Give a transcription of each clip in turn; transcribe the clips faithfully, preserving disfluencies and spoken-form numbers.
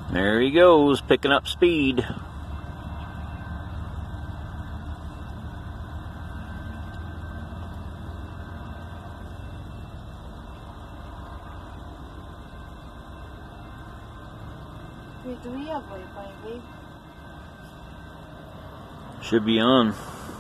There he goes, picking up speed. Wait, do we have Wi-Fi, babe? Should be on.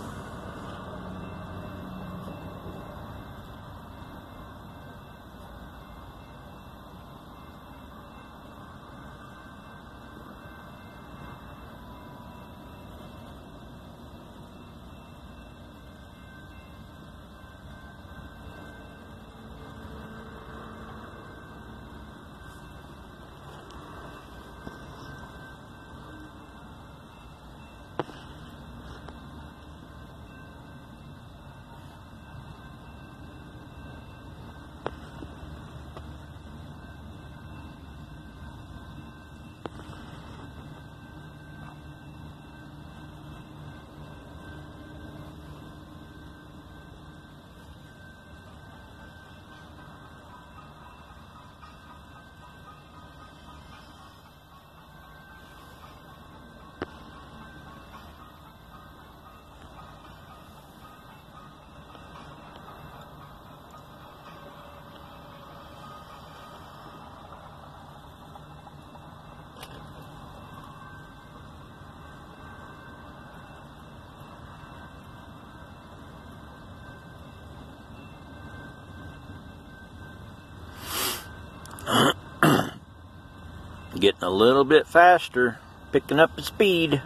Getting a little bit faster, picking up the speed.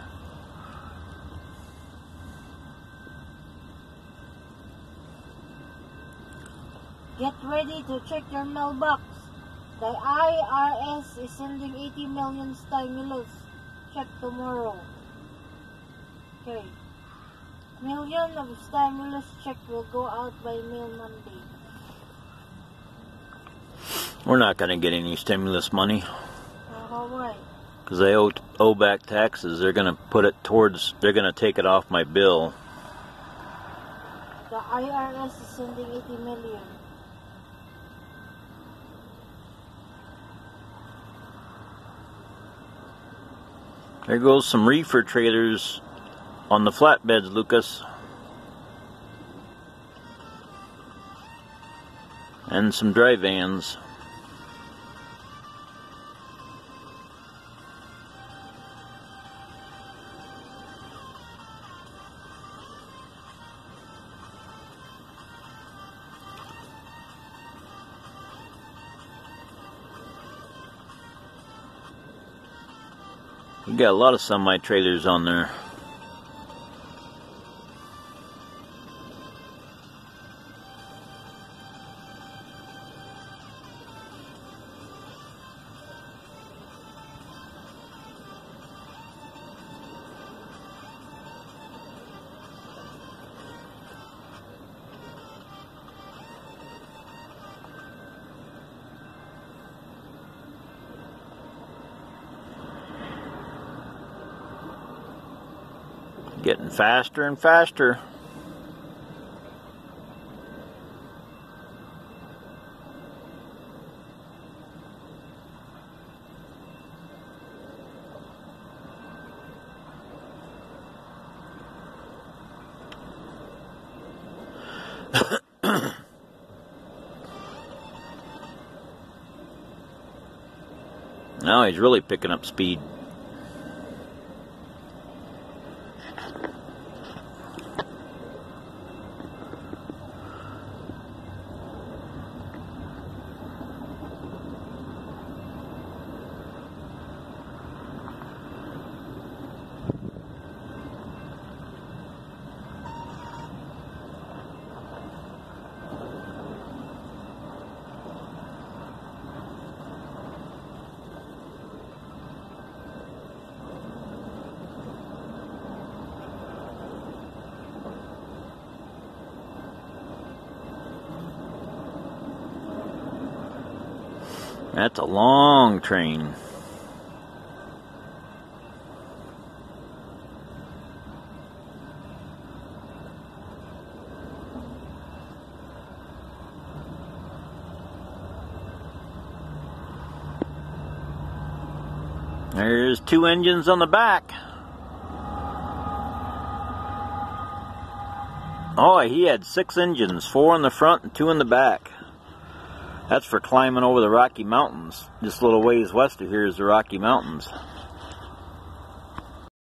Get ready to check your mailbox. The I R S is sending eighty million stimulus. Check tomorrow. Okay. Million of stimulus check will go out by mail Monday. We're not going to get any stimulus money. Uh, why? Because they owe, owe back taxes. They're going to put it towards, they're going to take it off my bill. The I R S is sending eighty million. There goes some reefer trailers on the flatbeds, Lucas. And some dry vans. We got a lot of semi-trailers on there. Getting faster and faster. Now he's really picking up speed. That's a long train. There's two engines on the back. Oh, he had six engines, four in the front and two in the back. That's for climbing over the Rocky Mountains. Just a little ways west of here is the Rocky Mountains.